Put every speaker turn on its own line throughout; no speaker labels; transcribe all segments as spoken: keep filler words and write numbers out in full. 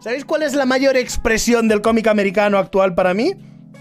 ¿Sabéis cuál es la mayor expresión del cómic americano actual para mí?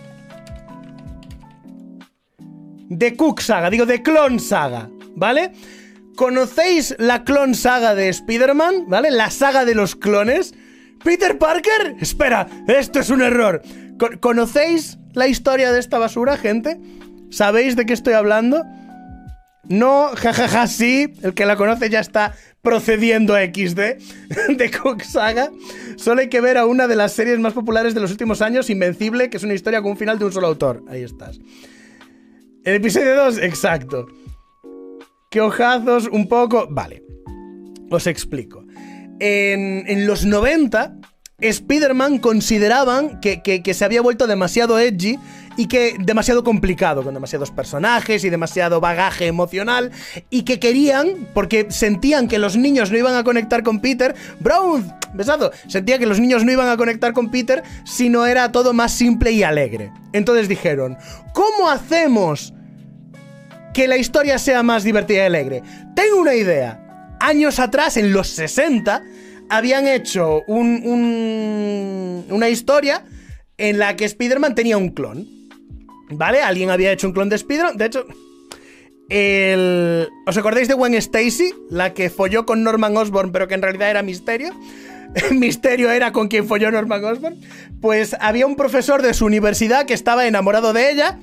De Cook Saga, digo, de Clone Saga, ¿vale? ¿Conocéis la Clone Saga de Spider-Man? ¿Vale? La saga de los clones. ¿Peter Parker? Espera, esto es un error. ¿Con- ¿Conocéis la historia de esta basura, gente? ¿Sabéis de qué estoy hablando? No, jajaja, ja, ja, sí. El que la conoce ya está procediendo a equis de de Cook Saga. Solo hay que ver a una de las series más populares de los últimos años, Invencible, que es una historia con un final de un solo autor. Ahí estás. El episodio dos, exacto. ¿Qué ojazos? Un poco... Vale, os explico. En, en los noventa, Spider-Man consideraban que, que, que se había vuelto demasiado edgy y que demasiado complicado, con demasiados personajes y demasiado bagaje emocional, y que querían, porque sentían que los niños no iban a conectar con Peter. Brown, besado, sentía que los niños no iban a conectar con Peter si no era todo más simple y alegre. Entonces dijeron, ¿cómo hacemos que la historia sea más divertida y alegre? Tengo una idea. Años atrás, en los sesenta, habían hecho un, un, una historia en la que Spider-Man tenía un clon, ¿vale? Alguien había hecho un clon de Spider-Man. De hecho, el... ¿os acordáis de Gwen Stacy? La que folló con Norman Osborn, pero que en realidad era Misterio. Misterio era con quien folló Norman Osborn. Pues había un profesor de su universidad que estaba enamorado de ella,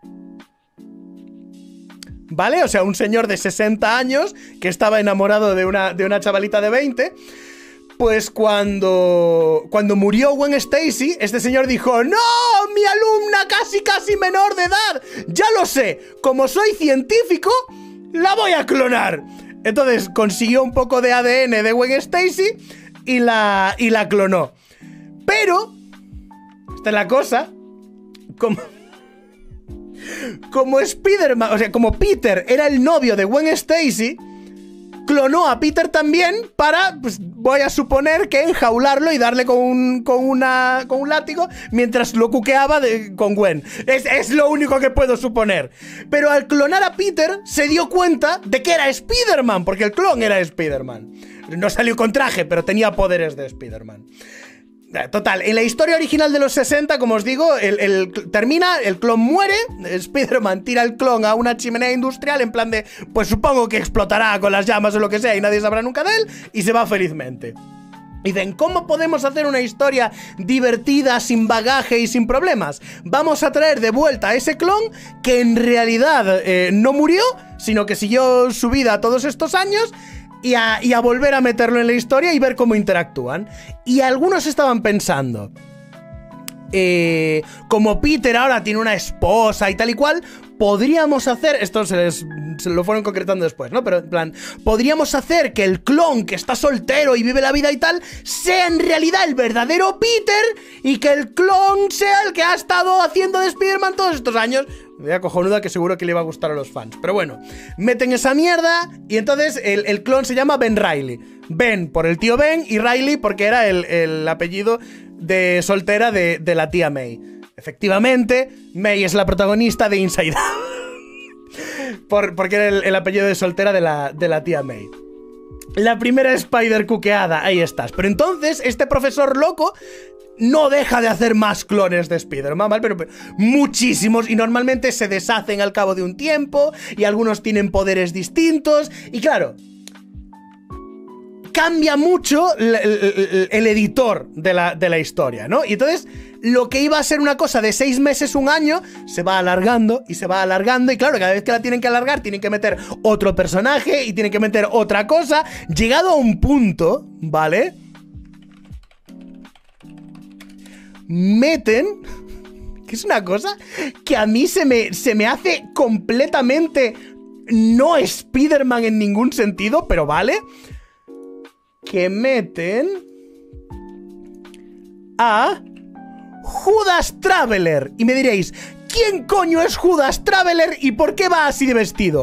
¿vale? O sea, un señor de sesenta años que estaba enamorado de una, de una chavalita de veinte. Pues cuando, cuando murió Gwen Stacy, este señor dijo, ¡no! ¡Mi alumna casi casi menor de edad! ¡Ya lo sé! Como soy científico, la voy a clonar. Entonces consiguió un poco de A D N de Gwen Stacy y la, y la clonó. Pero, esta es la cosa, como... Como Spider-Man, o sea, como Peter era el novio de Gwen Stacy, clonó a Peter también para, pues, voy a suponer que enjaularlo y darle con un, con una, con un látigo mientras lo cuqueaba de, con Gwen. Es, es lo único que puedo suponer. Pero al clonar a Peter se dio cuenta de que era Spider-Man, porque el clon era Spider-Man. No salió con traje, pero tenía poderes de Spider-Man. Total, en la historia original de los sesenta, como os digo, el, el, termina, el clon muere, Spider-Man tira el clon a una chimenea industrial en plan de, pues supongo que explotará con las llamas o lo que sea y nadie sabrá nunca de él, y se va felizmente. Y dicen, ¿cómo podemos hacer una historia divertida, sin bagaje y sin problemas? Vamos a traer de vuelta a ese clon que en realidad eh, no murió, sino que siguió su vida todos estos años. Y a, y a volver a meterlo en la historia y ver cómo interactúan. Y algunos estaban pensando, eh, como Peter ahora tiene una esposa y tal y cual, podríamos hacer, esto se les se lo fueron concretando después, ¿no? Pero en plan, podríamos hacer que el clon que está soltero y vive la vida y tal, sea en realidad el verdadero Peter, y que el clon sea el que ha estado haciendo de Spider-Man todos estos años. Idea cojonuda que seguro que le iba a gustar a los fans. Pero bueno, meten esa mierda y entonces el, el clon se llama Ben Reilly. Ben por el tío Ben y Reilly porque era el, el apellido de soltera de, de la tía May. Efectivamente, May es la protagonista de Inside Out. por, porque era el, el apellido de soltera de la, de la tía May. La primera Spider cuqueada, ahí estás. Pero entonces este profesor loco no deja de hacer más clones de Spider-Man, ¿vale? Pero, pero muchísimos, y normalmente se deshacen al cabo de un tiempo, y algunos tienen poderes distintos, y claro, cambia mucho el, el, el editor de la, de la historia, ¿no? Y entonces, lo que iba a ser una cosa de seis meses, un año, se va alargando, y se va alargando, y claro, cada vez que la tienen que alargar, tienen que meter otro personaje, y tienen que meter otra cosa, llegado a un punto, ¿vale? Meten, que es una cosa que a mí se me, se me hace completamente no Spider-Man en ningún sentido, pero vale, que meten a Judas Traveler. Y me diréis, ¿quién coño es Judas Traveler y por qué va así de vestido?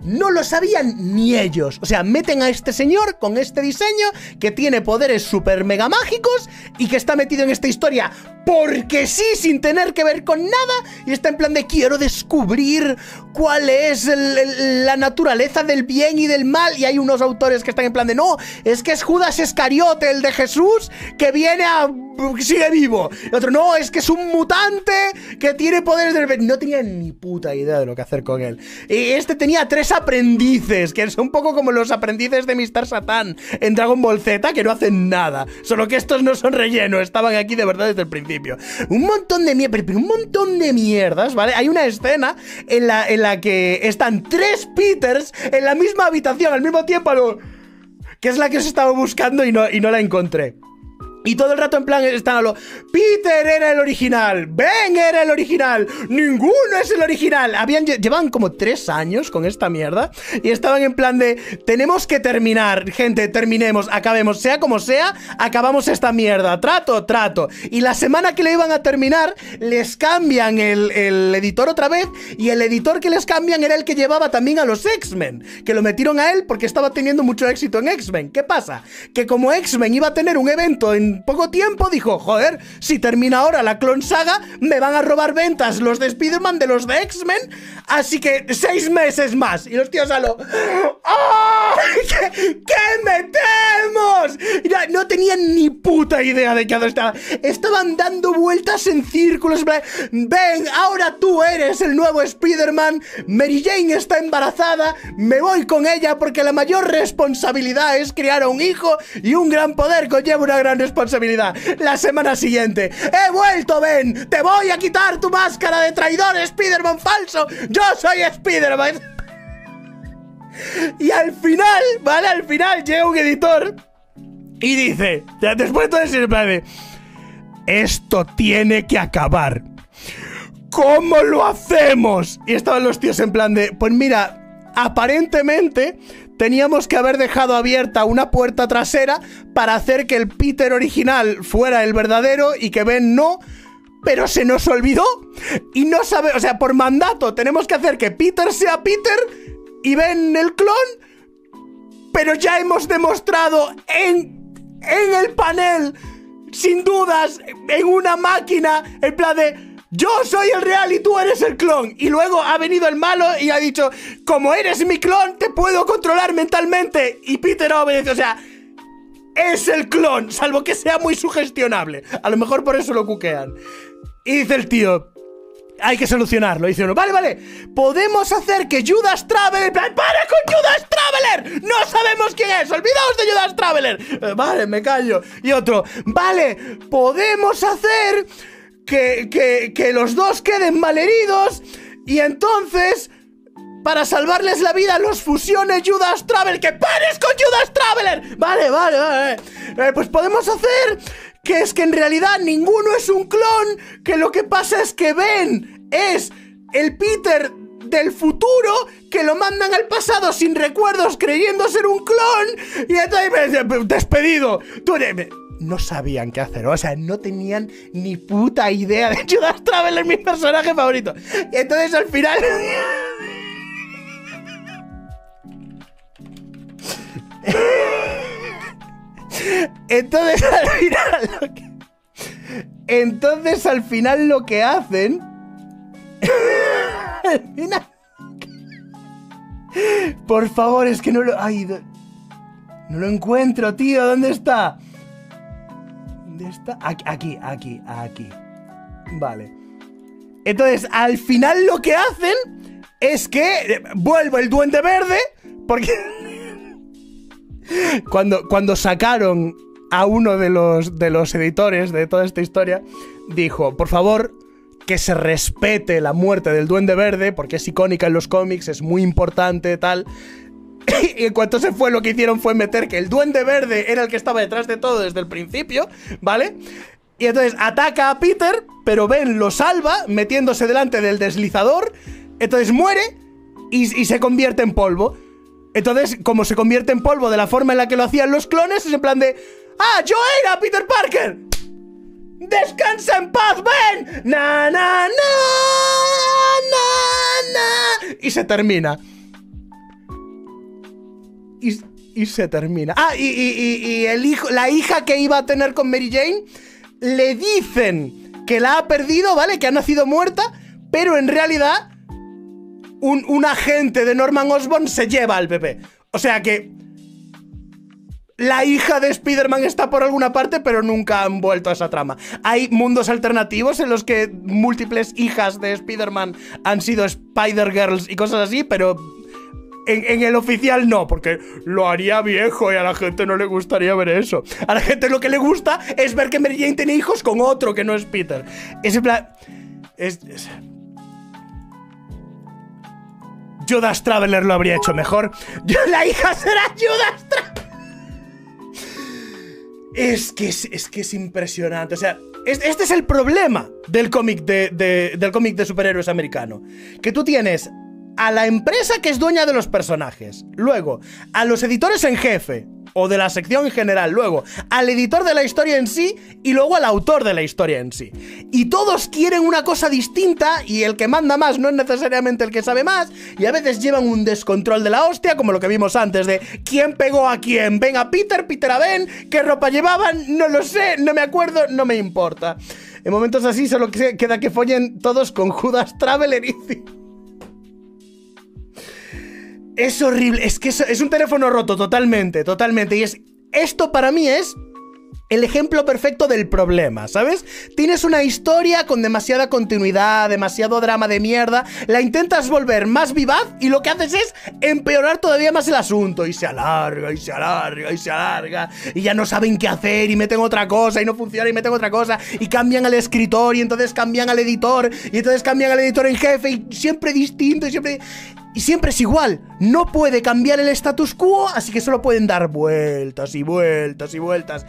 no lo sabían ni ellos. O sea, meten a este señor con este diseño que tiene poderes super mega mágicos y que está metido en esta historia porque sí, sin tener que ver con nada, y está en plan de quiero descubrir cuál es el, el, la naturaleza del bien y del mal, y hay unos autores que están en plan de no, es que es Judas Iscariote, el de Jesús, que viene a... sigue vivo, y otro, no, es que es un mutante que tiene poderes del... No tenía ni puta idea de lo que hacer con él. Y este tenía tres aprendices, que son un poco como los aprendices de mister Satan en Dragon Ball Z, que no hacen nada, solo que estos no son relleno, estaban aquí de verdad desde el principio. Un montón de mierdas, pero un montón de mierdas, ¿vale? Hay una escena en la, en la que están tres Peters en la misma habitación al mismo tiempo, lo, que es la que os estaba buscando y no, y no la encontré. Y todo el rato en plan están a lo... Peter era el original, Ben era el original, ninguno es el original. Habían, llevaban como tres años con esta mierda y estaban en plan de... Tenemos que terminar, gente, terminemos, acabemos, sea como sea, acabamos esta mierda, trato, trato. Y la semana que le iban a terminar, les cambian el, el editor otra vez, y el editor que les cambian era el que llevaba también a los X-Men, que lo metieron a él porque estaba teniendo mucho éxito en X-Men. ¿Qué pasa? Que como X-Men iba a tener un evento en poco tiempo, dijo, joder, si termina ahora la Clone Saga, me van a robar ventas los de Spider-Man de los de X-Men, así que seis meses más. Y los tíos a lo... ¡Oh! ¿Qué, qué metemos? No, no tenían ni puta idea de qué hacer. Estaban, estaban dando vueltas en círculos. Ven, ahora tú eres el nuevo Spider-Man, Mary Jane está embarazada, me voy con ella porque la mayor responsabilidad es criar a un hijo, y un gran poder conlleva una gran responsabilidad. La semana siguiente, he vuelto, Ben, te voy a quitar tu máscara de traidor, Spider-Man falso, yo soy Spider-Man. Y al final, ¿vale? Al final llega un editor y dice, después de todo ese plan de, esto tiene que acabar, ¿cómo lo hacemos? Y estaban los tíos en plan de, pues mira, aparentemente teníamos que haber dejado abierta una puerta trasera para hacer que el Peter original fuera el verdadero y que Ben no, pero se nos olvidó y no sabe, o sea, por mandato tenemos que hacer que Peter sea Peter y Ben el clon, pero ya hemos demostrado en, en el panel, sin dudas, en una máquina, en plan de... Yo soy el real y tú eres el clon. Y luego ha venido el malo y ha dicho, como eres mi clon, te puedo controlar mentalmente. Y Peter obedece, o sea, es el clon, salvo que sea muy sugestionable. A lo mejor por eso lo cuquean. Y dice el tío, hay que solucionarlo. Dice uno, vale, vale, podemos hacer que Judas Traveler... ¡Para con Judas Traveler! ¡No sabemos quién es! ¡Olvidaos de Judas Traveler! Eh, vale, me callo. Y otro, vale, podemos hacer... Que, que, que los dos queden malheridos y entonces, para salvarles la vida, los fusione Judas Traveler. ¡Que pares con Judas Traveler! Vale, vale, vale. Eh, pues podemos hacer que es que en realidad ninguno es un clon, que lo que pasa es que Ben es el Peter del futuro, que lo mandan al pasado sin recuerdos creyendo ser un clon, y entonces, despedido. Tú eres... No sabían qué hacer, o sea, no tenían ni puta idea de Judas Traveler, mi personaje favorito. Y entonces al final... entonces al final lo que... Entonces al final lo que hacen... al final... Por favor, es que no lo... Ay, no lo encuentro, tío, ¿dónde está? ¿Dónde está? Aquí, aquí, aquí, aquí. Vale. Entonces, al final lo que hacen es que vuelve el Duende Verde, porque cuando, cuando sacaron a uno de los, de los editores de toda esta historia, dijo, por favor, que se respete la muerte del Duende Verde, porque es icónica en los cómics, es muy importante, tal... Y en cuanto se fue, lo que hicieron fue meter que el Duende Verde era el que estaba detrás de todo desde el principio, ¿vale? Y entonces ataca a Peter, pero Ben lo salva metiéndose delante del deslizador. Entonces muere y, y se convierte en polvo. Entonces, como se convierte en polvo de la forma en la que lo hacían los clones, es en plan de... ¡Ah, yo era Peter Parker! ¡Descansa en paz, Ben! ¡Na, na, na! ¡Na, na! Y se termina. y, y se termina. Ah, y, y, y, y el hijo, la hija que iba a tener con Mary Jane, le dicen que la ha perdido, ¿vale? Que ha nacido muerta, pero en realidad un, un agente de Norman Osborn se lleva al bebé. O sea que la hija de Spider-Man está por alguna parte, pero nunca han vuelto a esa trama. Hay mundos alternativos en los que múltiples hijas de Spider-Man han sido Spider-Girls y cosas así, pero en, en el oficial no, porque lo haría viejo y a la gente no le gustaría ver eso. A la gente lo que le gusta es ver que Mary Jane tiene hijos con otro que no es Peter. Es en plan... Es... es... Judas Traveler lo habría hecho mejor. La hija será Judas Traveler. Es que es, es que es impresionante. O sea, es, este es el problema del cómic de, de, del cómic de superhéroes americano. Que tú tienes a la empresa que es dueña de los personajes, luego a los editores en jefe, o de la sección en general, luego al editor de la historia en sí, y luego al autor de la historia en sí. Y todos quieren una cosa distinta, y el que manda más no es necesariamente el que sabe más, y a veces llevan un descontrol de la hostia, como lo que vimos antes de quién pegó a quién. ¿Ben a Peter? ¿Peter a Ben? ¿Qué ropa llevaban? No lo sé, no me acuerdo, no me importa. En momentos así solo queda que follen todos con Judas Traveler y... Es horrible, es que es, es un teléfono roto totalmente, totalmente. Y es esto para mí es el ejemplo perfecto del problema, ¿sabes? Tienes una historia con demasiada continuidad, demasiado drama de mierda, la intentas volver más vivaz y lo que haces es empeorar todavía más el asunto. Y se alarga, y se alarga, y se alarga, y ya no saben qué hacer, y meten otra cosa, y no funciona, y meten otra cosa, y cambian al escritor, y entonces cambian al editor, y entonces cambian al editor en jefe, y siempre distinto, y siempre... Y siempre es igual, no puede cambiar el status quo, así que solo pueden dar vueltas y vueltas y vueltas.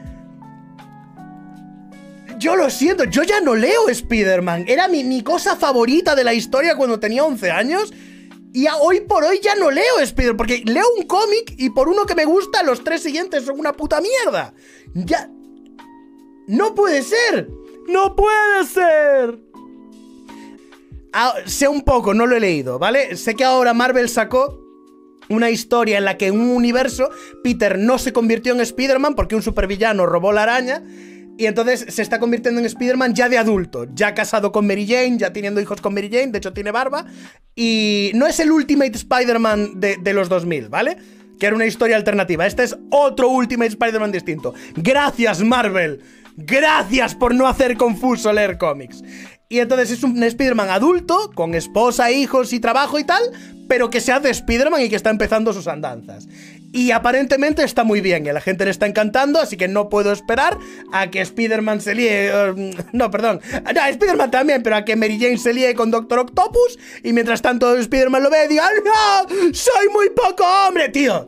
Yo lo siento, yo ya no leo Spider-Man. Era mi, mi cosa favorita de la historia cuando tenía once años. Y a hoy por hoy ya no leo Spider-Man, porque leo un cómic y por uno que me gusta, los tres siguientes son una puta mierda. Ya... ¡No puede ser! ¡No puede ser! Ah, sé un poco, no lo he leído, ¿vale? Sé que ahora Marvel sacó una historia en la que en un universo Peter no se convirtió en Spider-Man porque un supervillano robó la araña. Y entonces se está convirtiendo en Spider-Man ya de adulto, ya casado con Mary Jane, ya teniendo hijos con Mary Jane, de hecho tiene barba. Y no es el Ultimate Spider-Man de, de los dos mil, ¿vale? Que era una historia alternativa. Este es otro Ultimate Spider-Man distinto. Gracias, Marvel. Gracias por no hacer confuso leer cómics. Y entonces es un Spider-Man adulto, con esposa, hijos y trabajo y tal, pero que se hace Spider-Man y que está empezando sus andanzas. Y aparentemente está muy bien y a la gente le está encantando, así que no puedo esperar a que Spider-Man se líe... Uh, no, perdón. No, Spider-Man también, pero a que Mary Jane se líe con Doctor Octopus y mientras tanto Spider-Man lo ve y diga ¡no! ¡Soy muy poco hombre, tío!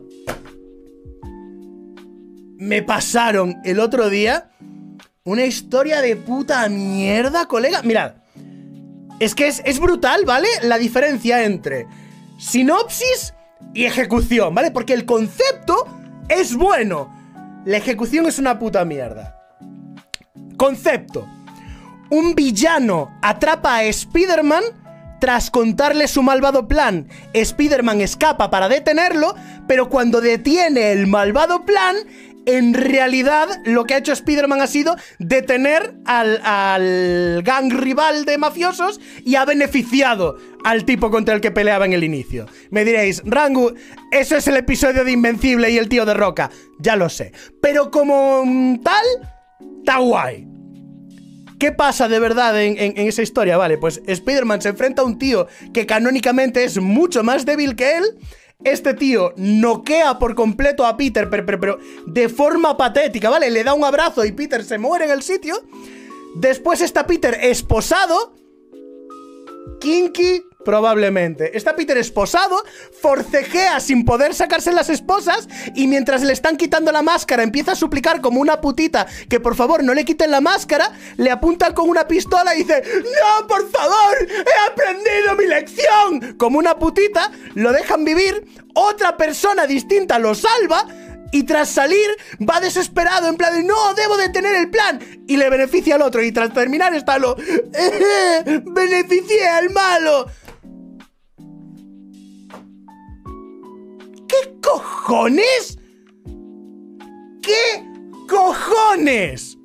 Me pasaron el otro día una historia de puta mierda, colega. Mirad, es que es, es brutal, ¿vale? La diferencia entre sinopsis y ejecución, ¿vale? Porque el concepto es bueno, la ejecución es una puta mierda. Concepto: un villano atrapa a Spider-Man tras contarle su malvado plan. Spider-Man escapa para detenerlo, pero cuando detiene el malvado plan, en realidad lo que ha hecho Spider-Man ha sido detener al, al gang rival de mafiosos y ha beneficiado al tipo contra el que peleaba en el inicio. Me diréis, Rangu, eso es el episodio de Invencible y el tío de Roca. Ya lo sé, pero como tal, está guay. ¿Qué pasa de verdad en, en, en esa historia? Vale, pues Spider-Man se enfrenta a un tío que canónicamente es mucho más débil que él. Este tío noquea por completo a Peter, pero, pero, pero de forma patética, ¿vale? Le da un abrazo y Peter se muere en el sitio. Después está Peter esposado. Kinky, probablemente. Está Peter esposado, forcejea sin poder sacarse las esposas y mientras le están quitando la máscara empieza a suplicar como una putita que por favor no le quiten la máscara, le apuntan con una pistola y dice ¡no, por favor! ¡He aprendido mi lección! Como una putita, lo dejan vivir, otra persona distinta lo salva y tras salir va desesperado en plan de ¡no, debo detener el plan! Y le beneficia al otro y tras terminar está lo ¡eh, beneficié al malo! ¿Qué cojones? ¿Qué cojones?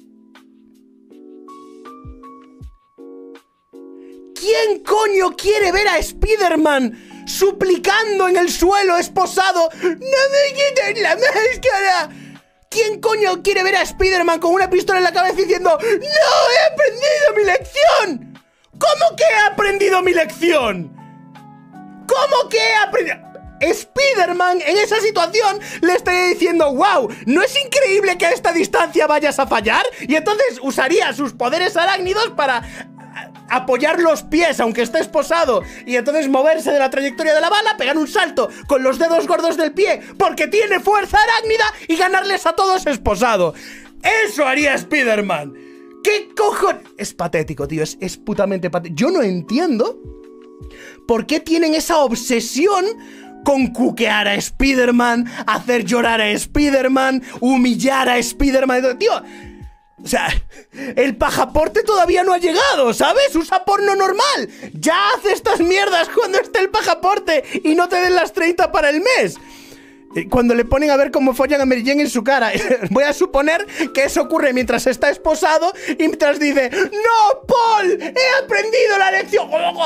¿Quién coño quiere ver a Spider-Man suplicando en el suelo esposado? ¡No me quites la máscara! ¿Quién coño quiere ver a Spider-Man con una pistola en la cabeza diciendo ¡no he aprendido mi lección! ¿Cómo que he aprendido mi lección? ¿Cómo que he aprendido? Spider-Man en esa situación le estaría diciendo wow, ¿no es increíble que a esta distancia vayas a fallar? Y entonces usaría sus poderes arácnidos para apoyar los pies aunque esté esposado y entonces moverse de la trayectoria de la bala, pegar un salto con los dedos gordos del pie porque tiene fuerza arácnida y ganarles a todos esposado. Eso haría Spider-Man. ¿Qué cojones? Es patético, tío, es, es putamente patético. Yo no entiendo por qué tienen esa obsesión con cuquear a Spider-Man, hacer llorar a Spider-Man, humillar a Spider-Man. Tío, o sea, el pajaporte todavía no ha llegado, ¿sabes? Usa porno normal. Ya hace estas mierdas cuando esté el pajaporte y no te den las treinta para el mes. Cuando le ponen a ver cómo follan a Mary Jane en su cara. Voy a suponer que eso ocurre mientras está esposado y mientras dice ¡no, Paul! ¡He aprendido la lección!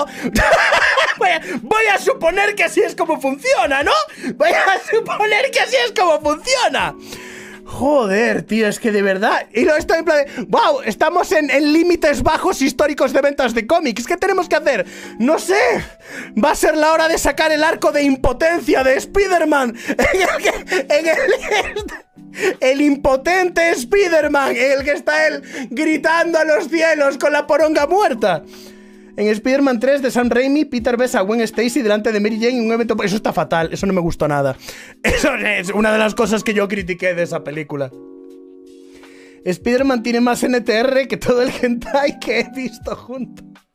voy, a, voy a suponer que así es como funciona, ¿no? Voy a suponer que así es como funciona. Joder, tío, es que de verdad. Y lo estoy en plan de wow, estamos en, en límites bajos históricos de ventas de cómics. ¿Qué tenemos que hacer? No sé. Va a ser la hora de sacar el arco de impotencia de Spider-Man. En el que, en el, el impotente Spider-Man, en el que está él gritando a los cielos con la poronga muerta. En Spider-Man tres de Sam Raimi, Peter besa a Gwen Stacy delante de Mary Jane en un evento... Eso está fatal, eso no me gustó nada. Eso es una de las cosas que yo critiqué de esa película. Spider-Man tiene más N T R que todo el hentai que he visto juntos.